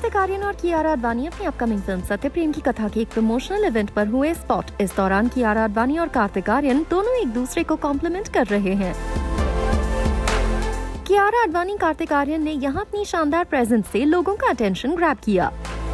कार्तिक आर्यन और कियारा आडवाणी अपनी upcoming film Satyaprem की कथा के एक प्रमोशनल इवेंट पर हुए स्पॉट। इस दौरान कियारा आडवाणी और कार्तिक आर्यन दोनों एक दूसरे को कॉम्प्लीमेंट कर रहे हैं। कियारा आडवाणी कार्तिक आर्यन ने यहां अपनी शानदार प्रेजेंस से लोगों का अटेंशन ग्रैब किया।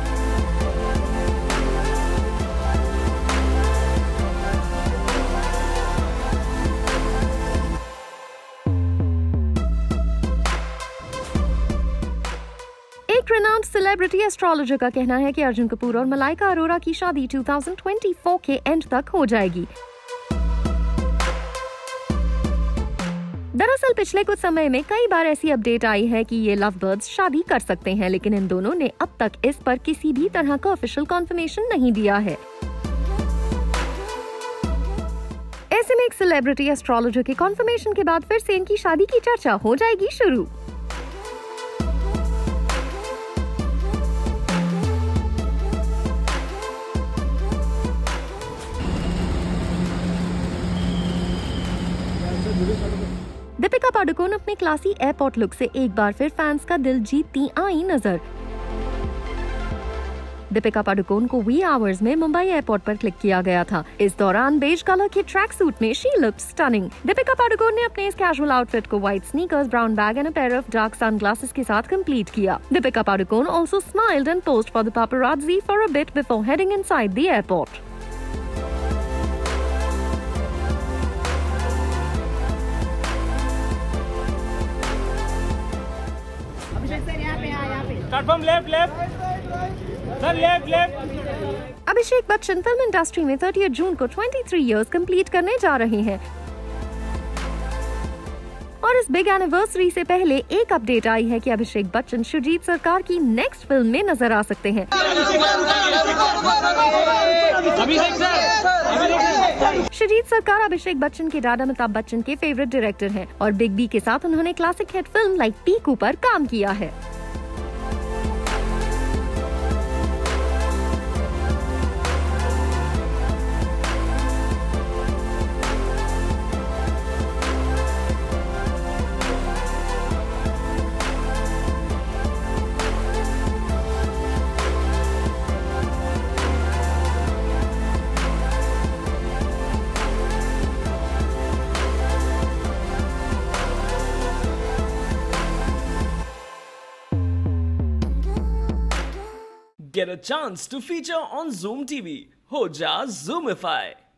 एक रेनाउंड सेलिब्रिटी एस्ट्रोलॉजर का कहना है कि अर्जुन कपूर और मलाइका अरोरा की शादी 2024 के एंड तक हो जाएगी। दरअसल पिछले कुछ समय में कई बार ऐसी अपडेट आई है कि ये लव बर्ड्स शादी कर सकते हैं, लेकिन इन दोनों ने अब तक इस पर किसी भी तरह का ऑफिशियल कंफर्मेशन नहीं दिया है। ऐसे में एक सेलिब्रिटी एस्ट्रोलॉजर के कंफर्मेशन के बाद फिर से इनकी शादी की चर्चा हो जाएगी शुरू। दीपिका पादुकोण अपने क्लासी एयरपोर्ट लुक से एक बार फिर फैंस का दिल जीतती आई नजर। दीपिका पादुकोण को वी आवर्स में मुंबई एयरपोर्ट पर क्लिक किया गया था। इस दौरान बेज कलर के ट्रैक सूट में she looked stunning. Deepika Padukone ने अपने इस कैजुअल आउटफिट को white sneakers, brown bag and a pair of dark sunglasses के साथ कंप्लीट किया। Deepika Padukone also smiled and posed for the paparazzi for a bit before heading inside the airport. Platform left sir, left. Abhishek Bachchan film industry में 30 जून को 23 years complete करने जा रहे हैं और इस बिग एनिवर्सरी से पहले एक अपडेट आई है कि अभिषेक बच्चन शुजीत सरकार की नेक्स्ट फिल्म में नजर आ सकते हैं। शुजीत सरकार अभिषेक बच्चन के दादा अमिताभ बच्चन के फेवरेट डायरेक्टर हैं और बिग बी के साथ उन्होंने classic hit film like Piku पर काम किया है। Get a chance to feature on Zoom TV. हो जा Zoomify.